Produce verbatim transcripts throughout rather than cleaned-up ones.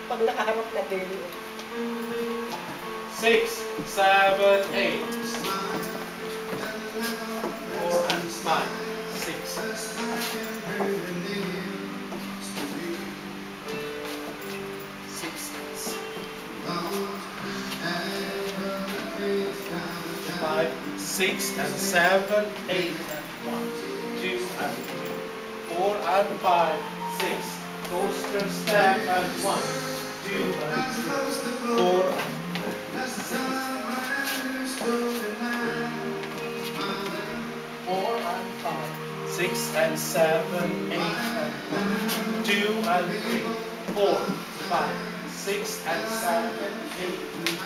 Pag nakaharap na din. Six, seven, eight. Four and five. Six. Six. Five, six and seven, eight and one, two and three, four and five, six. Coaster step and one, two and three, four and four and five, six and seven, eight and one, two and three, four, five, six and seven, eight,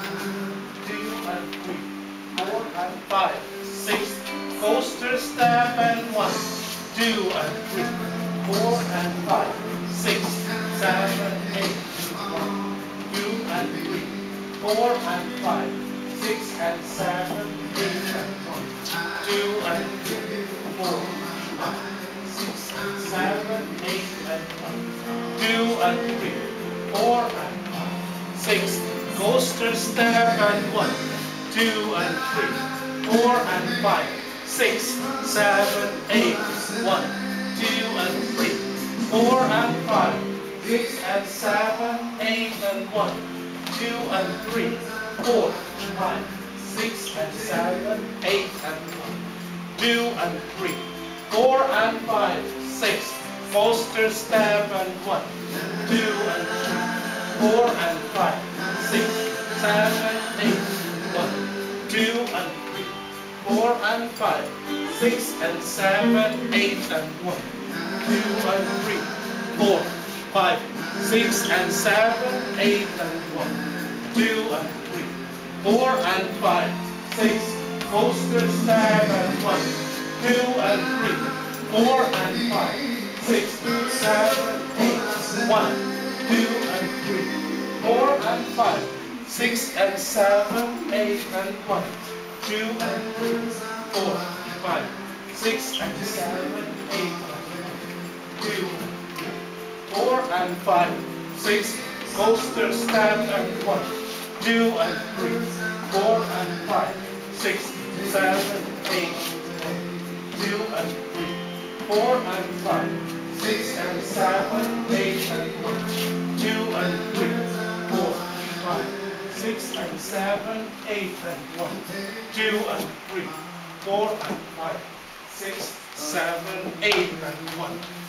two and three, four and five, six. Coaster step and one, two and three, four and five, six, seven, eight, one, two and three, four and five, six and seven, eight and one, two and three, four, five, six and seven, eight and one, two and three, four and five, six. Coaster step and one, two and three, four and five, six, seven, eight, one, two and three, four and five, six and seven, eight and one, two and three, four, five, six and seven, eight and one, two and three, four and five, six. Coaster step and one, two and three, four and five, six, seven, eight, one, two and three, four and five, six and seven, eight and one, two and three, four, five, six and seven, eight and one, two and three, four and five, six. Coaster step and one, two and three, four and five, six, seven, eight, one, two and three, four and five, six and seven, eight and one, two and three, four, five, six and seven, eight and one, two and three, four and five, six. Coaster step and one, two and three, four and five, six, seven, eight, one, two and three, four and five, six and seven, eight and one, two and three, four, five, six and seven, eight and one, two and three, four and five, six, seven, eight and one.